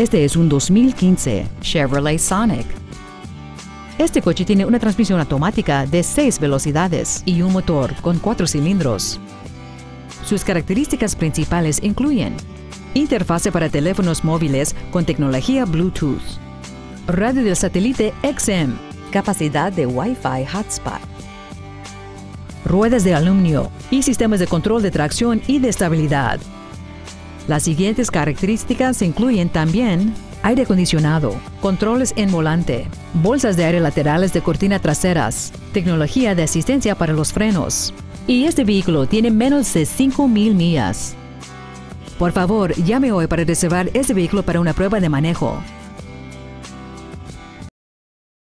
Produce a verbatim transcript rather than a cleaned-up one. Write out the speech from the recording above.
Este es un dos mil quince Chevrolet Sonic. Este coche tiene una transmisión automática de seis velocidades y un motor con cuatro cilindros. Sus características principales incluyen interfase para teléfonos móviles con tecnología Bluetooth, radio del satélite X M, capacidad de Wi-Fi hotspot, ruedas de aluminio y sistemas de control de tracción y de estabilidad. Las siguientes características incluyen también aire acondicionado, controles en volante, bolsas de aire laterales de cortina traseras, tecnología de asistencia para los frenos. Y este vehículo tiene menos de cinco mil millas. Por favor, llame hoy para reservar este vehículo para una prueba de manejo.